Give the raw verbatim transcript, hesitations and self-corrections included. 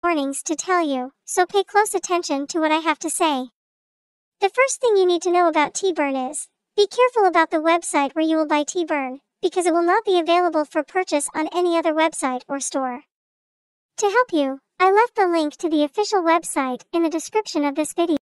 warnings to tell you, so pay close attention to what I have to say. The first thing you need to know about Teaburn is, be careful about the website where you will buy Teaburn, because it will not be available for purchase on any other website or store. To help you, I left the link to the official website in the description of this video.